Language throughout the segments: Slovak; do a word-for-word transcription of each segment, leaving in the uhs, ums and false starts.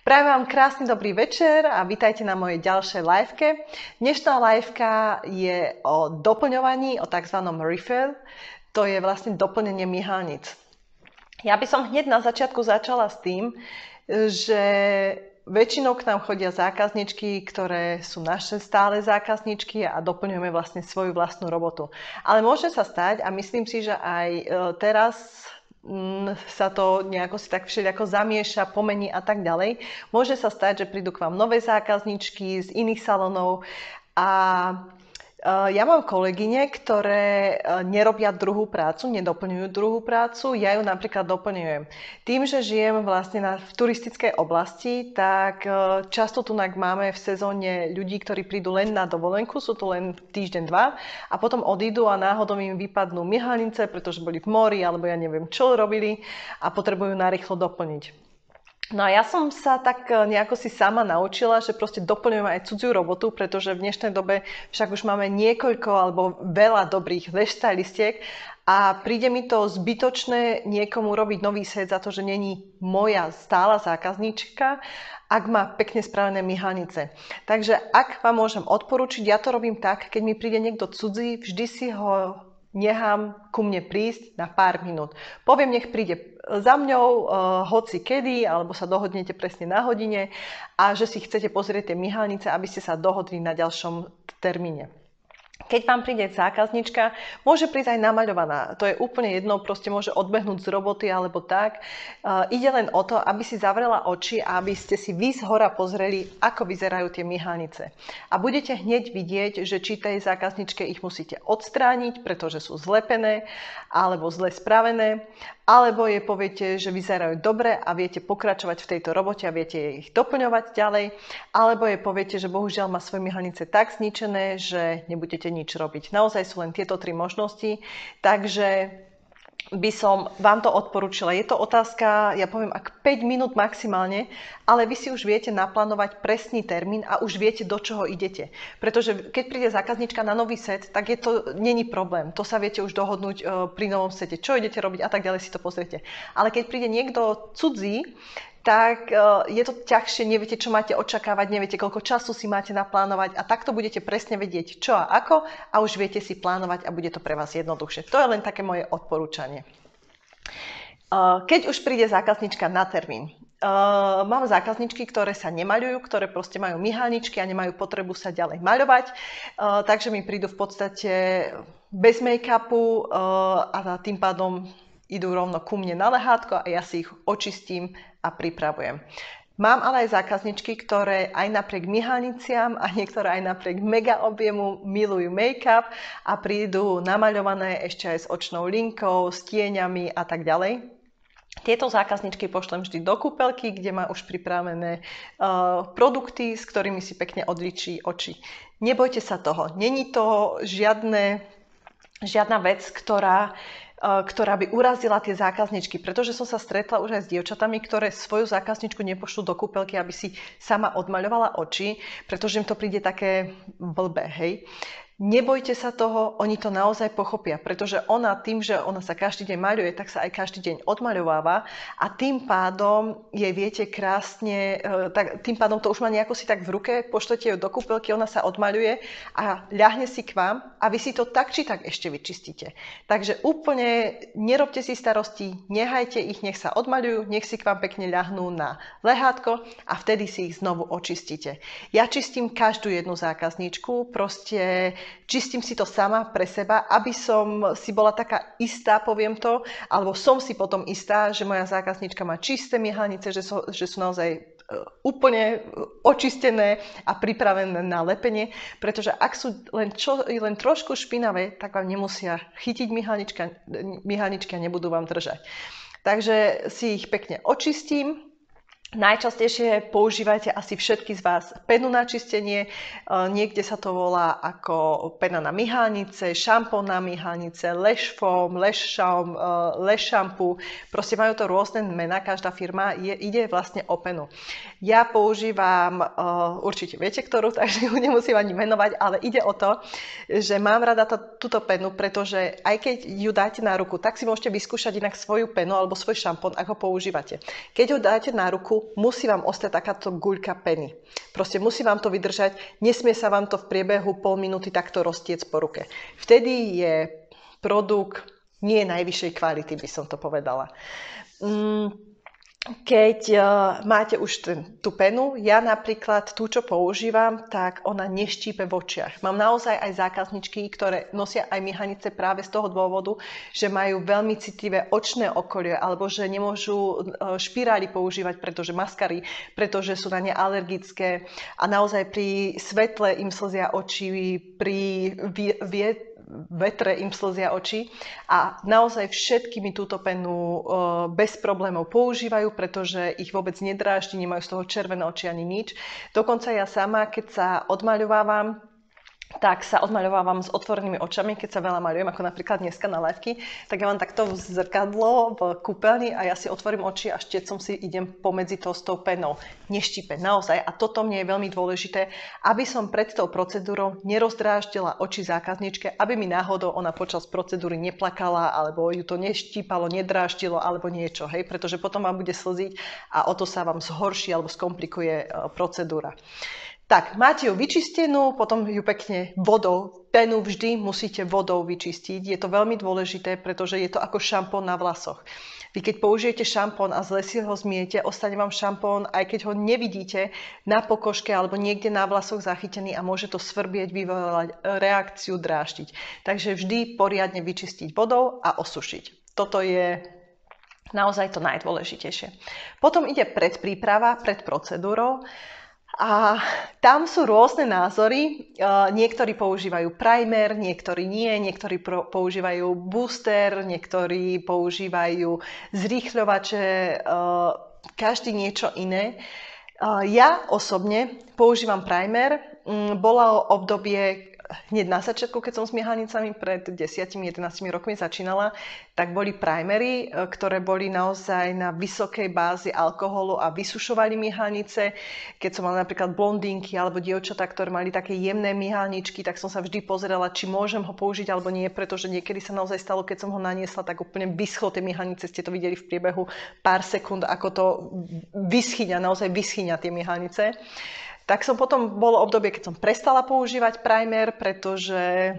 Prajem vám krásny dobrý večer a vítajte na mojej ďalšej liveke. Dnešná liveka je o doplňovaní, o tzv. Refill. To je vlastne doplnenie myhalnic. Ja by som hneď na začiatku začala s tým, že väčšinou k nám chodia zákazničky, ktoré sú naše stále zákazničky a doplňujeme vlastne svoju vlastnú robotu. Ale môže sa stať, a myslím si, že aj teraz sa to nejako si tak všelijako zamieša, pomení a tak ďalej. Môže sa stať, že prídu k vám nové zákazničky z iných salónov a ja mám kolegyne, ktoré nerobia druhú prácu, nedoplňujú druhú prácu, ja ju napríklad doplňujem. Tým, že žijem vlastne na, v turistickej oblasti, tak často tu máme v sezóne ľudí, ktorí prídu len na dovolenku, sú tu len týždeň, dva a potom odídu a náhodou im vypadnú myhalnice, pretože boli v mori alebo ja neviem čo robili a potrebujú narýchlo doplniť. No a ja som sa tak nejako si sama naučila, že proste doplňujem aj cudziu robotu, pretože v dnešnej dobe však už máme niekoľko alebo veľa dobrých hairstylistiek a príde mi to zbytočné niekomu robiť nový set za to, že není moja stála zákazníčka, ak má pekne spravené myhalnice. Takže ak vám môžem odporučiť, ja to robím tak, keď mi príde niekto cudzí, vždy si ho nechám ku mne prísť na pár minút. Poviem, nech príde za mňou uh, hoci kedy, alebo sa dohodnete presne na hodine a že si chcete pozrieť tie myhalnice, aby ste sa dohodli na ďalšom termíne. Keď vám príde zákaznička, môže prísť aj namaľovaná. To je úplne jedno, proste môže odbehnúť z roboty alebo tak. Uh, ide len o to, aby si zavrela oči a aby ste si vy zhora pozreli, ako vyzerajú tie myhalnice. A budete hneď vidieť, že či tej zákazničke ich musíte odstrániť, pretože sú zlepené alebo zle spravené, alebo je poviete, že vyzerajú dobre a viete pokračovať v tejto robote a viete ich doplňovať ďalej, alebo je poviete, že bohužiaľ má svoje myhalnice tak zničené, že nebudete nič robiť. Naozaj sú len tieto tri možnosti, takže by som vám to odporúčila. Je to otázka, ja poviem, ak päť minút maximálne, ale vy si už viete naplánovať presný termín a už viete, do čoho idete. Pretože keď príde zákaznička na nový set, tak je to, není problém. To sa viete už dohodnúť uh, pri novom sete, čo idete robiť a tak ďalej si to pozriete. Ale keď príde niekto cudzí, tak uh, je to ťažšie, neviete, čo máte očakávať, neviete, koľko času si máte naplánovať a takto budete presne vedieť, čo a ako a už viete si plánovať a bude to pre vás jednoduchšie. To je len také moje odporúčanie. Uh, keď už príde zákaznička na termín, Uh, mám zákazničky, ktoré sa nemaľujú, ktoré proste majú myhalničky a nemajú potrebu sa ďalej maľovať, uh, takže mi prídu v podstate bez make-upu uh, a tým pádom idú rovno ku mne na lehátko a ja si ich očistím a pripravujem. Mám ale aj zákazničky, ktoré aj napriek myhalniciam a niektoré aj napriek mega objemu milujú make-up a prídu namaľované ešte aj s očnou linkou, s tieňami a tak ďalej. Tieto zákazničky pošlem vždy do kúpeľky, kde má už pripravené uh, produkty, s ktorými si pekne odličí oči. Nebojte sa toho. Není to žiadne, žiadna vec, ktorá, uh, ktorá by urazila tie zákazničky, pretože som sa stretla už aj s dievčatami, ktoré svoju zákazničku nepošlú do kúpeľky, aby si sama odmaľovala oči, pretože im to príde také blbé, hej. Nebojte sa toho, oni to naozaj pochopia, pretože ona tým, že ona sa každý deň maľuje, tak sa aj každý deň odmaľováva a tým pádom jej viete krásne, tak, tým pádom to už má nejako si tak v ruke, pošlete ju do kúpeľky, ona sa odmaľuje a ľahne si k vám a vy si to tak či tak ešte vyčistíte. Takže úplne nerobte si starosti, nehajte ich, nech sa odmaľujú, nech si k vám pekne ľahnú na lehátko a vtedy si ich znovu očistíte. Ja čistím každú jednu zákazníčku, proste čistím si to sama pre seba, aby som si bola taká istá, poviem to, alebo som si potom istá, že moja zákazníčka má čisté myhalnice, že sú, že sú naozaj úplne očistené a pripravené na lepenie, pretože ak sú len, čo, len trošku špinavé, tak vám nemusia chytiť myhalničky a nebudú vám držať. Takže si ich pekne očistím. Najčastejšie používajte asi všetky z vás penu na čistenie, niekde sa to volá ako pena na myhalnice, šampón na myhalnice, lash foam, lash shampoo, lash shampoo, proste majú to rôzne mená, každá firma je, ide vlastne o penu. Ja používam, určite viete ktorú, takže ju nemusím ani menovať, ale ide o to, že mám rada to, túto penu, pretože aj keď ju dáte na ruku, tak si môžete vyskúšať inak svoju penu alebo svoj šampón, ako používate. Keď ho dáte na ruku, priebehu musí vám ostať takáto guľka peny. Proste musí vám to vydržať, nesmie sa vám to v priebehu pol minúty takto roztiec po ruke. Vtedy je produkt nie najvyššej kvality, by som to povedala. Mm. Keď uh, máte už ten, tú penu, ja napríklad tú, čo používam, tak ona neštípe v očiach. Mám naozaj aj zákazničky, ktoré nosia aj myhanice práve z toho dôvodu, že majú veľmi citlivé očné okolie, alebo že nemôžu uh, špirály používať, pretože maskary, pretože sú na ne alergické a naozaj pri svetle im slzia oči, pri vie, vie, vetre im slzia oči a naozaj všetky mi túto penu uh, bez problémov používajú, pretože ich vôbec nedráždi, nemajú z toho červené oči ani nič. Dokonca ja sama, keď sa odmaľovávam, tak sa odmaľovávam s otvorenými očami, keď sa veľa maľujem, ako napríklad dneska na liveky, tak ja mám takto v zrkadlo v kúpeľni a ja si otvorím oči a štecom si idem pomedzi to s tou penou. Neštípe, naozaj. A toto mne je veľmi dôležité, aby som pred tou procedúrou nerozdráždila oči zákazničke, aby mi náhodou ona počas procedúry neplakala, alebo ju to neštípalo, nedráždilo, alebo niečo, hej, pretože potom vám bude slziť a o to sa vám zhorší alebo skomplikuje procedúra. Tak, máte ju vyčistenú, potom ju pekne vodou, penu vždy musíte vodou vyčistiť. Je to veľmi dôležité, pretože je to ako šampón na vlasoch. Vy keď použijete šampón a zle si ho zmiete, ostane vám šampón, aj keď ho nevidíte, na pokožke alebo niekde na vlasoch zachytený a môže to svrbieť, vyvolať reakciu, dráždiť. Takže vždy poriadne vyčistiť vodou a osušiť. Toto je naozaj to najdôležitejšie. Potom ide predpríprava, pred procedúrou. A tam sú rôzne názory. Niektorí používajú primer, niektorí nie, niektorí používajú booster, niektorí používajú zrýchľovače, každý niečo iné. Ja osobne používam primer. Bolo obdobie hneď na začiatku, keď som s myhanicami pred desať až jedenásť rokmi začínala, tak boli primery, ktoré boli naozaj na vysokej bázi alkoholu a vysušovali myhanice. Keď som mala napríklad blondínky alebo dievčatá, ktoré mali také jemné myhaničky, tak som sa vždy pozerala, či môžem ho použiť alebo nie, pretože niekedy sa naozaj stalo, keď som ho naniesla, tak úplne vyschlo tie myhanice. Ste to videli v priebehu pár sekúnd, ako to vyschýňa, naozaj vyschýňa tie myhanice. Tak som potom, bolo obdobie, keď som prestala používať primer, pretože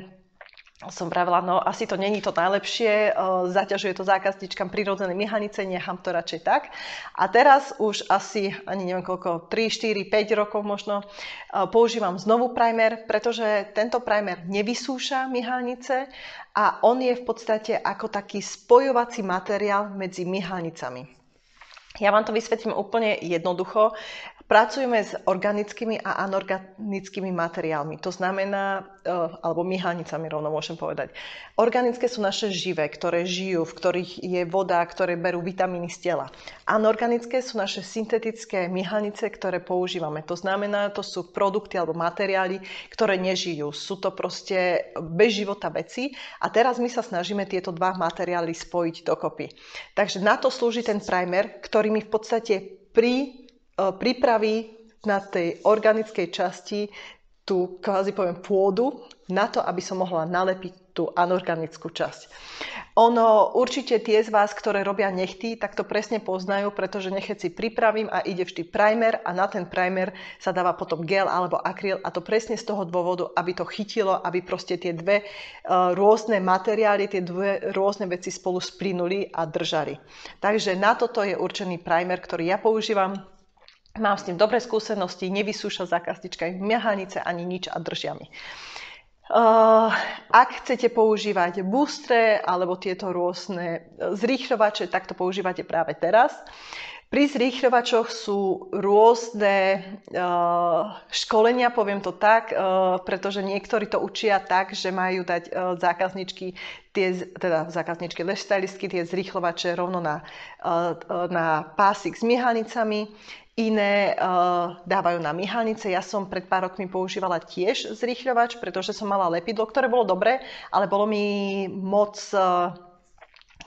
som pravila, no asi to není to najlepšie, zaťažuje to zákazničkám prirodzené myhanice, nechám to radšej tak. A teraz už asi, ani neviem koľko, tri, štyri, päť rokov možno, používam znovu primer, pretože tento primer nevysúša myhanice a on je v podstate ako taký spojovací materiál medzi myhanicami. Ja vám to vysvetlím úplne jednoducho. Pracujeme s organickými a anorganickými materiálmi. To znamená, alebo myhanicami rovno môžem povedať. Organické sú naše živé, ktoré žijú, v ktorých je voda, ktoré berú vitamíny z tela. Anorganické sú naše syntetické myhanice, ktoré používame. To znamená, to sú produkty alebo materiály, ktoré nežijú. Sú to proste bez života veci. A teraz my sa snažíme tieto dva materiály spojiť dokopy. Takže na to slúži ten primer, ktorý mi v podstate pri pripraví na tej organickej časti tú, kvázi poviem, pôdu na to, aby som mohla nalepiť tú anorganickú časť. Ono, určite tie z vás, ktoré robia nechty, tak to presne poznajú, pretože nechty si pripravím a ide vždy primer a na ten primer sa dáva potom gel alebo akryl a to presne z toho dôvodu, aby to chytilo, aby proste tie dve uh, rôzne materiály, tie dve rôzne veci spolu splynuli a držali. Takže na toto je určený primer, ktorý ja používam. Mám s tým dobré skúsenosti, nevysúša zákaznička myhanice ani nič a držia mi. Uh, ak chcete používať boostre alebo tieto rôzne zrýchľovače, tak to používate práve teraz. Pri zrýchľovačoch sú rôzne uh, školenia, poviem to tak, uh, pretože niektorí to učia tak, že majú dať uh, zákazničky, tie, teda zákazničky, lifestylistky, tie zrýchľovače rovno na, uh, na pásik s myhanicami. Iné uh, dávajú na myhanice. Ja som pred pár rokmi používala tiež zrýchľovač, pretože som mala lepidlo, ktoré bolo dobré, ale bolo mi moc uh,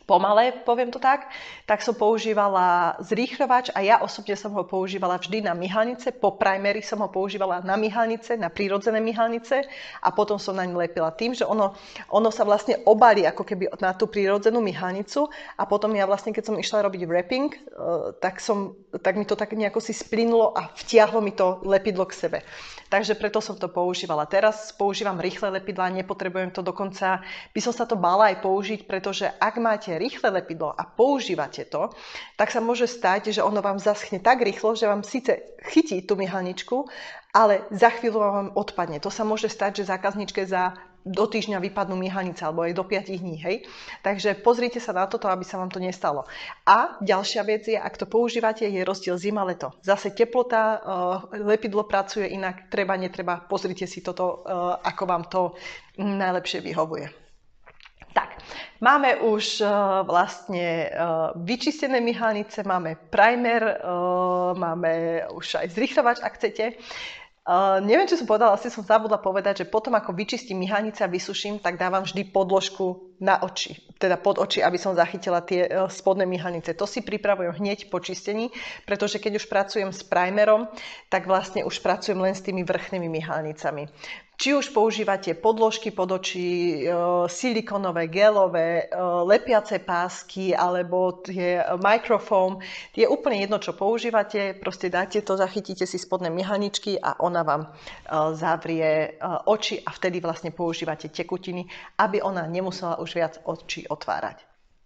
pomalé, poviem to tak, tak som používala zrýchľovač a ja osobne som ho používala vždy na myhalnice. Po primeri som ho používala na myhalnice, na prírodzené myhalnice a potom som na ne lepila tým, že ono, ono sa vlastne obalí ako keby na tú prírodzenú myhalnicu a potom ja vlastne, keď som išla robiť wrapping, tak, som, tak mi to tak nejako si splynulo a vtiahlo mi to lepidlo k sebe. Takže preto som to používala. Teraz používam rýchle lepidlá, nepotrebujem to, dokonca by som sa to bála aj použiť, pretože ak máte rýchle lepidlo a používate to, tak sa môže stať, že ono vám zaschne tak rýchlo, že vám síce chytí tú myhalničku, ale za chvíľu vám odpadne. To sa môže stať, že zákazničke za do týždňa vypadnú myhalnice alebo aj do piatich dní, hej. Takže pozrite sa na toto, aby sa vám to nestalo. A ďalšia vec je, ak to používate, je rozdiel zima, leto. Zase teplota, lepidlo pracuje inak, treba, netreba. Pozrite si toto, ako vám to najlepšie vyhovuje. Tak, máme už uh, vlastne uh, vyčistené myhalnice, máme primer, uh, máme už aj zrýchľovač, ak chcete. Uh, neviem, čo som povedala, asi som zabudla povedať, že potom ako vyčistím myhalnice a vysuším, tak dávam vždy podložku na oči, teda pod oči, aby som zachytila tie uh, spodné myhalnice. To si pripravujem hneď po čistení, pretože keď už pracujem s primerom, tak vlastne už pracujem len s tými vrchnými myhalnicami. Či už používate podložky pod oči, silikonové, gelové, lepiace pásky alebo tie microfoam, je úplne jedno, čo používate, proste dáte to, zachytíte si spodné myhalničky a ona vám zavrie oči a vtedy vlastne používate tekutiny, aby ona nemusela už viac očí otvárať.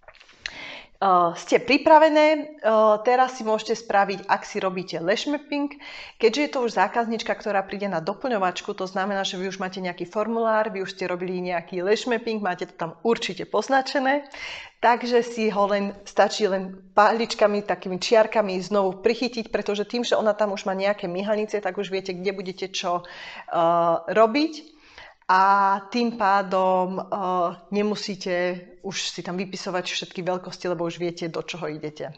Uh, ste pripravené, uh, teraz si môžete spraviť, ak si robíte lash mapping. Keďže je to už zákaznička, ktorá príde na doplňovačku, to znamená, že vy už máte nejaký formulár, vy už ste robili nejaký lash mapping, máte to tam určite poznačené, takže si ho len stačí len paličkami, takými čiarkami znovu prichytiť, pretože tým, že ona tam už má nejaké myhalnice, tak už viete, kde budete čo uh, robiť. A tým pádom uh, nemusíte už si tam vypisovať všetky veľkosti, lebo už viete, do čoho idete.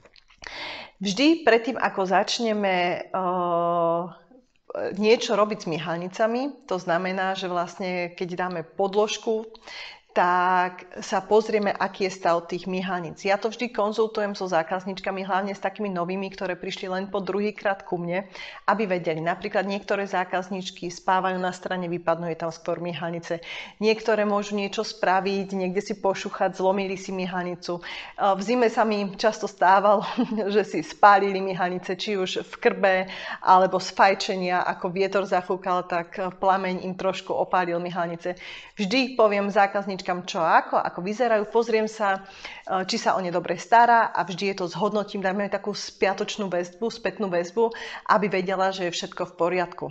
Vždy predtým, ako začneme uh, niečo robiť s myhalnicami, to znamená, že vlastne keď dáme podložku, tak sa pozrieme, aký je stav tých myhalníc. Ja to vždy konzultujem so zákazničkami, hlavne s takými novými, ktoré prišli len po druhýkrát ku mne, aby vedeli. Napríklad niektoré zákazničky spávajú na strane, vypadnú je tam skôr myhalnice. Niektoré môžu niečo spraviť, niekde si pošúchať, zlomili si myhalnicu. V zime sa mi často stávalo, že si spálili myhalnice, či už v krbe, alebo z fajčenia, ako vietor zafúkal, tak plameň im trošku opálil myhalnice. Vždy poviem zákazničkám, čo ako, ako vyzerajú, pozriem sa, či sa o ne dobre stará a vždy je to zhodnotím, dajme takú spiatočnú väzbu, spätnú väzbu, aby vedela, že je všetko v poriadku.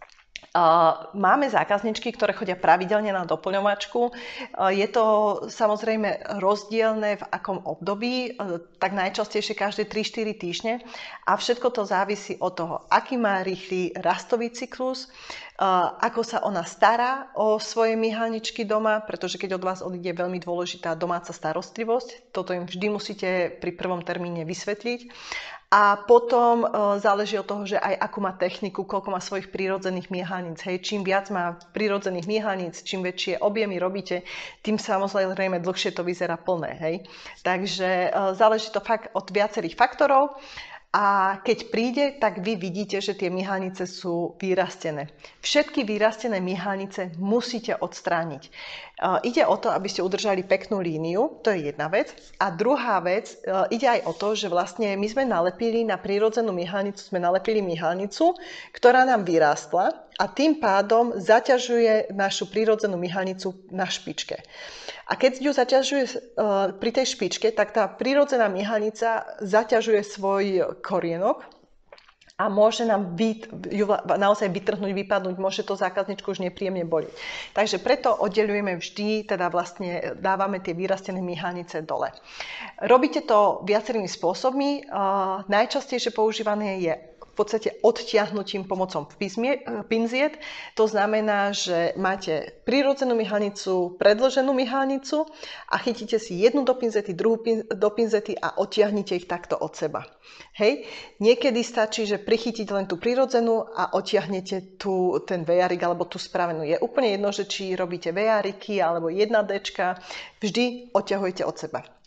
Máme zákazničky, ktoré chodia pravidelne na doplňovačku. Je to samozrejme rozdielne v akom období, tak najčastejšie každé tri štyri týždne a všetko to závisí od toho, aký má rýchly rastový cyklus, ako sa ona stará o svoje myhalničky doma, pretože keď od vás odíde veľmi dôležitá domáca starostlivosť, toto im vždy musíte pri prvom termíne vysvetliť. A potom e, záleží od toho, že aj akú má techniku, koľko má svojich prírodzených myhalníc. Hej, čím viac má prírodzených myhalníc, čím väčšie objemy robíte, tým samozrejme dlhšie to vyzerá plné. Hej. Takže e, záleží to fakt od viacerých faktorov. A keď príde, tak vy vidíte, že tie myhalnice sú vyrastené. Všetky vyrastené myhalnice musíte odstrániť. Uh, ide o to, aby ste udržali peknú líniu, to je jedna vec. A druhá vec, uh, ide aj o to, že vlastne my sme nalepili na prírodzenú myhalnicu, sme nalepili myhalnicu, ktorá nám vyrástla a tým pádom zaťažuje našu prírodzenú myhalnicu na špičke. A keď ju zaťažuje uh, pri tej špičke, tak tá prírodzená myhalnica zaťažuje svoj korienok a môže nám byt, ju naozaj vytrhnúť, vypadnúť, môže to zákazničku už nepríjemne boliť. Takže preto oddeľujeme vždy, teda vlastne dávame tie vyrastené myhalnice dole. Robíte to viacerými spôsobmi. Uh, najčastejšie používané je v podstate odtiahnutím pomocou pinziet. To znamená, že máte prírodzenú myhalnicu, predĺženú myhalnicu a chytíte si jednu do pinzety, druhú do pinzety a odtiahnite ich takto od seba. Hej. Niekedy stačí, že prichytíte len tú prírodzenú a odtiahnete tu ten vejárik alebo tú spravenú. Je úplne jedno, že či robíte vejáriky alebo jedna déčka, vždy odťahujete od seba.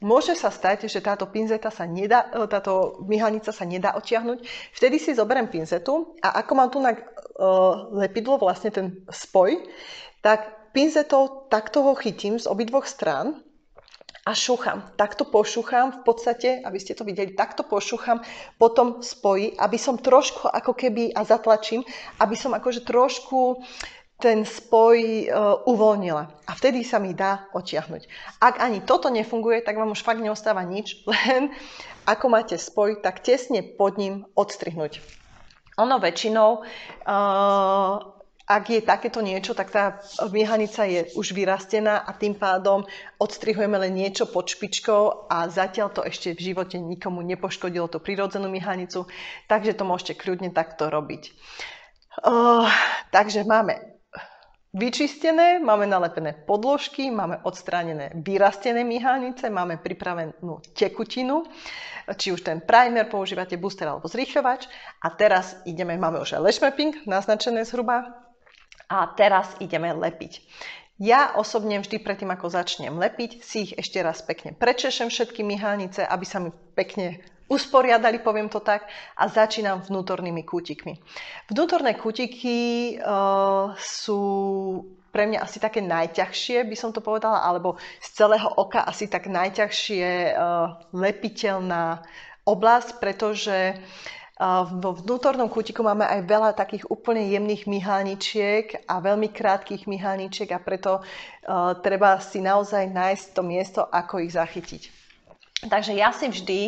môže sa stať, že táto pinzeta sa nedá, táto myhalnica sa nedá odtiahnuť. Vtedy si zoberiem pinzetu a ako mám tu na uh, lepidlo, vlastne ten spoj, tak pinzetou takto ho chytím z obidvoch strán a šúcham. Takto pošúcham v podstate, aby ste to videli, takto pošúcham po tom spoji, aby som trošku ako keby, a zatlačím, aby som akože trošku ten spoj uh, uvoľnila. A vtedy sa mi dá odtiahnuť. Ak ani toto nefunguje, tak vám už fakt neostáva nič, len ako máte spoj, tak tesne pod ním odstrihnúť. Ono väčšinou, uh, ak je takéto niečo, tak tá myhanica je už vyrastená a tým pádom odstrihujeme len niečo pod špičkou a zatiaľ to ešte v živote nikomu nepoškodilo tú prirodzenú myhanicu, takže to môžete kľudne takto robiť. Uh, takže máme vyčistené, máme nalepené podložky, máme odstránené vyrastené myhalnice, máme pripravenú tekutinu, či už ten primer používate, booster alebo zrýchľovač. A teraz ideme, máme už aj lešmeping naznačené zhruba. A teraz ideme lepiť. Ja osobne vždy predtým, ako začnem lepiť, si ich ešte raz pekne prečešem všetky myhalnice, aby sa mi pekne usporiadali, poviem to tak, a začínam vnútornými kútikmi. Vnútorné kútiky uh, sú pre mňa asi také najťažšie, by som to povedala, alebo z celého oka asi tak najťažšie uh, lepiteľná oblasť, pretože uh, vo vnútornom kútiku máme aj veľa takých úplne jemných myhalničiek a veľmi krátkých myhalničiek a preto uh, treba si naozaj nájsť to miesto, ako ich zachytiť. Takže ja si vždy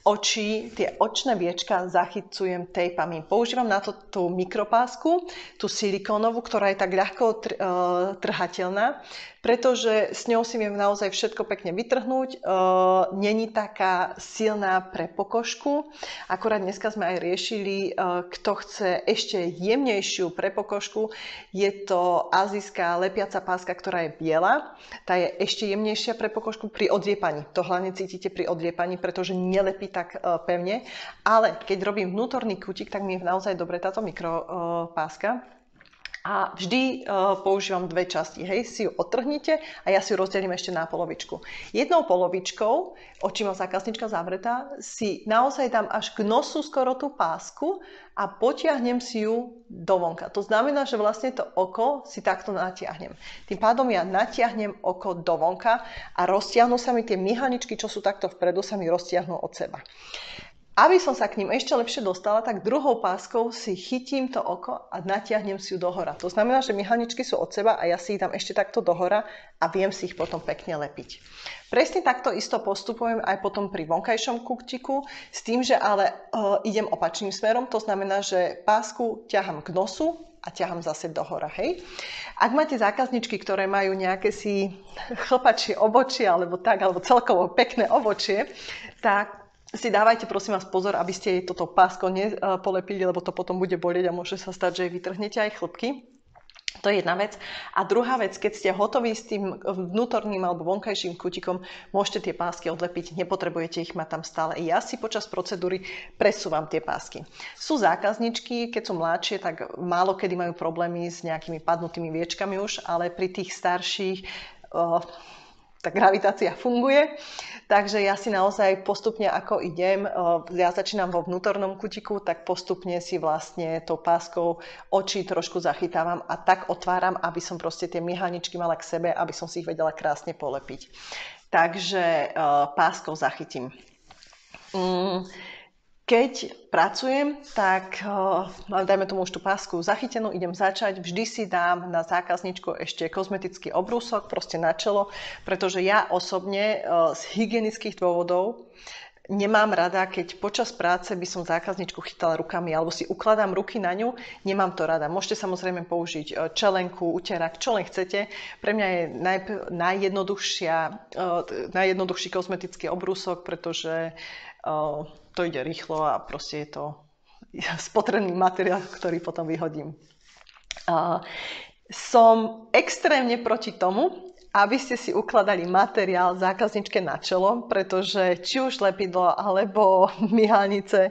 oči, tie očné viečka zachycujem tejpami. Používam na to tú mikropásku, tú silikónovú, ktorá je tak ľahko tr- uh, trhateľná, pretože s ňou si viem naozaj všetko pekne vytrhnúť. Uh, Není taká silná pre pokožku. Akorát dneska sme aj riešili, uh, kto chce ešte jemnejšiu pre pokožku. Je to azijská lepiaca páska, ktorá je biela. Tá je ešte jemnejšia pre pokožku pri odliepaní. To hlavne cítite pri odliepaní, pretože nelepí tak uh, pevne. Ale keď robím vnútorný kútik, tak mi je naozaj dobre táto mikropáska. Uh, A vždy uh, používam dve časti. Hej, si ju odtrhnite a ja si ju rozdelím ešte na polovičku. Jednou polovičkou, očím má zákaznička zavretá, si naozaj dám až k nosu skoro tú pásku a potiahnem si ju dovonka. To znamená, že vlastne to oko si takto natiahnem. Tým pádom ja natiahnem oko dovonka a roztiahnu sa mi tie myhalničky, čo sú takto vpredu, sa mi roztiahnu od seba. Aby som sa k ním ešte lepšie dostala, tak druhou páskou si chytím to oko a natiahnem si ju dohora. To znamená, že myhalničky sú od seba a ja si ich dám ešte takto dohora a viem si ich potom pekne lepiť. Presne takto isto postupujem aj potom pri vonkajšom kútiku, s tým, že ale uh, idem opačným smerom. To znamená, že pásku ťahám k nosu a ťahám zase dohora. Hej. Ak máte zákazničky, ktoré majú nejaké si chlpačie obočie alebo tak, alebo celkovo pekné obočie, tak si dávajte prosím vás pozor, aby ste jej toto pásko nepolepili, lebo to potom bude bolieť a môže sa stať, že jej vytrhnete aj chlpky. To je jedna vec. A druhá vec, keď ste hotoví s tým vnútorným alebo vonkajším kútikom, môžete tie pásky odlepiť, nepotrebujete ich mať tam stále. Ja si počas procedúry presúvam tie pásky. Sú zákazničky, keď sú mladšie, tak málo kedy majú problémy s nejakými padnutými viečkami už, ale pri tých starších oh, tá gravitácia funguje. Takže ja si naozaj postupne, ako idem, ja začínam vo vnútornom kútiku, tak postupne si vlastne tou páskou oči trošku zachytávam a tak otváram, aby som proste tie myhalničky mala k sebe, aby som si ich vedela krásne polepiť. Takže páskou zachytím. Keď pracujem, tak dajme tomu už tú pásku zachytenú, idem začať, vždy si dám na zákazničku ešte kozmetický obrúsok, proste na čelo, pretože ja osobne z hygienických dôvodov nemám rada, keď počas práce by som zákazničku chytala rukami alebo si ukladám ruky na ňu, nemám to rada. Môžete samozrejme použiť čelenku, uterák, čo len chcete. Pre mňa je naj, najjednoduchšia, najjednoduchší kozmetický obrúsok, pretože to ide rýchlo a proste je to spotrebný materiál, ktorý potom vyhodím. Uh, som extrémne proti tomu, aby ste si ukladali materiál zákazničke na čelo, pretože či už lepidlo alebo myhalnice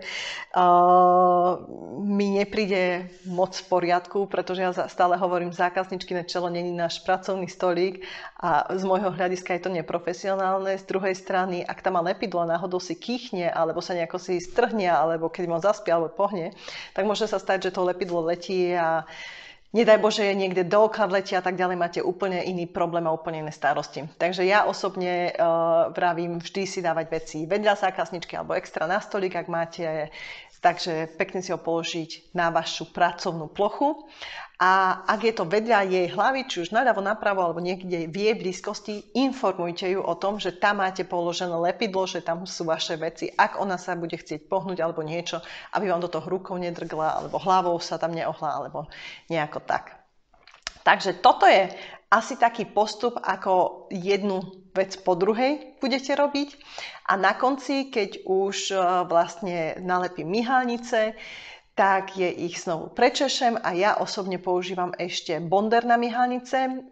uh, mi nepríde moc v poriadku, pretože ja stále hovorím, zákazničky na čelo není náš pracovný stolík a z môjho hľadiska je to neprofesionálne. Z druhej strany, ak tam má lepidlo a náhodou si kýchne, alebo sa nejako si strhne, alebo keď on zaspí alebo pohne, tak môže sa stať, že to lepidlo letí a nedaj Bože, je niekde dooka vletia a tak ďalej, máte úplne iný problém a úplne iné starosti. Takže ja osobne uh, vravím vždy si dávať veci vedľa zákazničky alebo extra na stolík, ak máte, takže pekne si ho položiť na vašu pracovnú plochu. A ak je to vedľa jej hlavy, či už naľavo, napravo alebo niekde v jej blízkosti, informujte ju o tom, že tam máte položené lepidlo, že tam sú vaše veci, ak ona sa bude chcieť pohnúť alebo niečo, aby vám do toho rukou nedrgla, alebo hlavou sa tam neohla, alebo nejako tak. Takže toto je asi taký postup, ako jednu vec po druhej budete robiť. A na konci, keď už vlastne nalepím myhalnice, tak je ich znovu prečešem a ja osobne používam ešte bonder na myhalnice.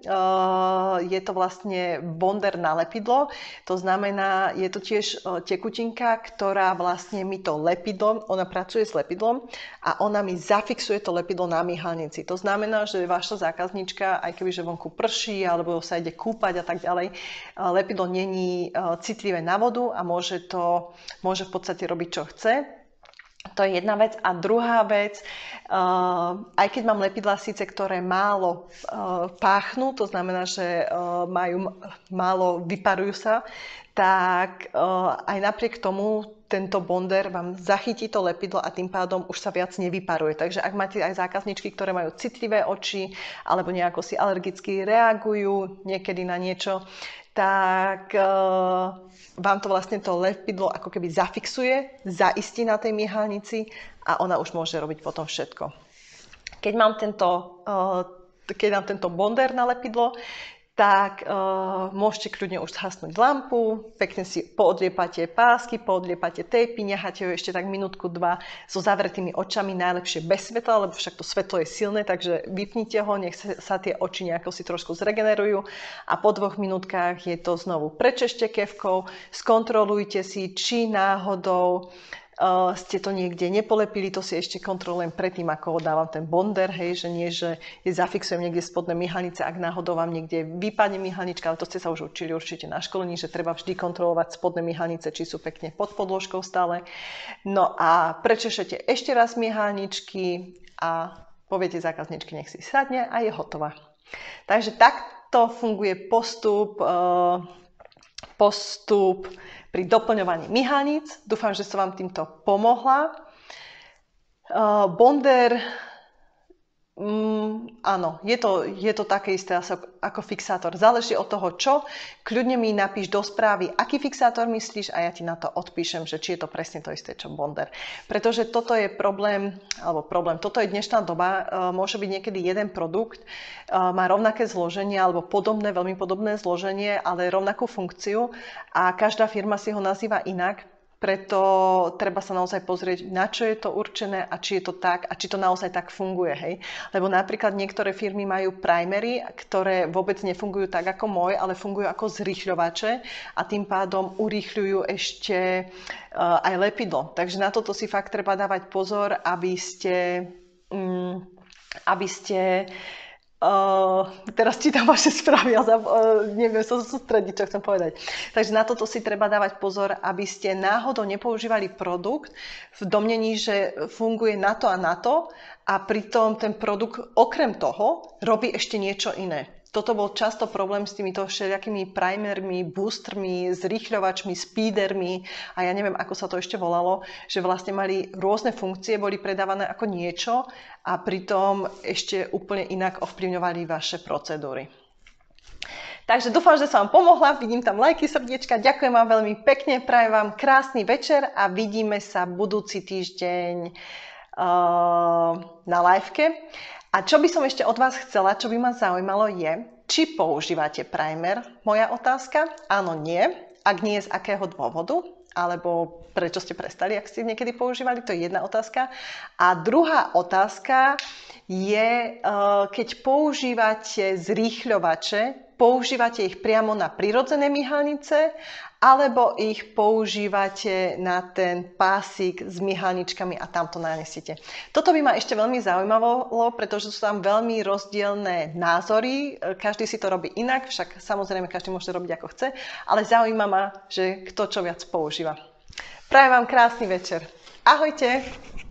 Je to vlastne bonder na lepidlo, to znamená, je to tiež tekutinka, ktorá vlastne mi to lepidlo, ona pracuje s lepidlom a ona mi zafixuje to lepidlo na myhalnici. To znamená, že vaša zákaznička, aj keby že vonku prší alebo sa ide kúpať a tak ďalej, lepidlo není citlivé na vodu a môže to, môže v podstate robiť, čo chce. To je jedna vec. A druhá vec, uh, aj keď mám lepidlá síce, ktoré málo uh, páchnú, to znamená, že uh, majú málo, vyparujú sa, tak uh, aj napriek tomu tento bonder vám zachytí to lepidlo a tým pádom už sa viac nevyparuje. Takže ak máte aj zákazničky, ktoré majú citlivé oči alebo nejako si alergicky reagujú niekedy na niečo, tak uh, vám to vlastne to lepidlo ako keby zafixuje, zaistí na tej myhalnici a ona už môže robiť potom všetko. Keď mám tento, uh, keď mám tento bonder na lepidlo, tak uh, môžete kľudne už zhasnúť lampu, pekne si poodliepate pásky, poodliepate tejpy, necháte ho ešte tak minútku, dva so zavretými očami, najlepšie bez svetla, lebo však to svetlo je silné, takže vypnite ho, nech sa, sa tie oči nejako si trošku zregenerujú a po dvoch minútkach je to znovu prečešte kefkou, skontrolujte si, či náhodou Uh, ste to niekde nepolepili, to si ešte kontrolujem predtým, ako dávam ten bonder, hej, že nie, že je zafixujem niekde spodné myhalnice, ak náhodou vám niekde vypadne myhalnička, ale to ste sa už učili určite na školení, že treba vždy kontrolovať spodné myhalnice, či sú pekne pod podložkou stále. No a prečešete ešte raz myhalničky a poviete zákazničky, nech si sadne a je hotová. Takže takto funguje postup, uh, postup pri doplňovaní myhalníc. Dúfam, že som vám týmto pomohla. Uh, bonder, um, áno, je to, je to také isté ako fixátor. Záleží od toho, čo. Kľudne mi napíš do správy, aký fixátor myslíš a ja ti na to odpíšem, že či je to presne to isté, čo bonder. Pretože toto je problém, alebo problém, toto je dnešná doba, uh, môže byť niekedy jeden produkt, uh, má rovnaké zloženie, alebo podobné, veľmi podobné zloženie, ale rovnakú funkciu a každá firma si ho nazýva inak. Preto treba sa naozaj pozrieť, na čo je to určené a či je to tak a či to naozaj tak funguje. Hej? Lebo napríklad niektoré firmy majú primery, ktoré vôbec nefungujú tak ako môj, ale fungujú ako zrýchľovače a tým pádom urýchľujú ešte uh, aj lepidlo. Takže na toto si fakt treba dávať pozor, aby ste... Um, aby ste Uh, teraz čítam vaše správy a ja uh, neviem sa sústrediť, čo chcem povedať. Takže na toto si treba dávať pozor, aby ste náhodou nepoužívali produkt v domnení, že funguje na to a na to a pritom ten produkt okrem toho robí ešte niečo iné. Toto bol často problém s týmito všelijakými primermi, boostermi, zrýchľovačmi, speedermi a ja neviem, ako sa to ešte volalo, že vlastne mali rôzne funkcie, boli predávané ako niečo a pritom ešte úplne inak ovplyvňovali vaše procedúry. Takže dúfam, že som vám pomohla, vidím tam lajky, srdiečka, ďakujem vám veľmi pekne, prajem vám krásny večer a vidíme sa budúci týždeň uh, na liveke. A čo by som ešte od vás chcela, čo by ma zaujímalo je, či používate primer? Moja otázka? Áno, nie. Ak nie, z akého dôvodu? Alebo prečo ste prestali, ak ste niekedy používali? To je jedna otázka. A druhá otázka je, keď používate zrýchľovače, používate ich priamo na prirodzené myhalnice, alebo ich používate na ten pásik s myhalničkami a tam to nanesiete. Toto by ma ešte veľmi zaujímalo, pretože sú tam veľmi rozdielne názory. Každý si to robí inak, však samozrejme každý môže robiť ako chce, ale zaujíma ma, že kto čo viac používa. Prajem vám krásny večer. Ahojte!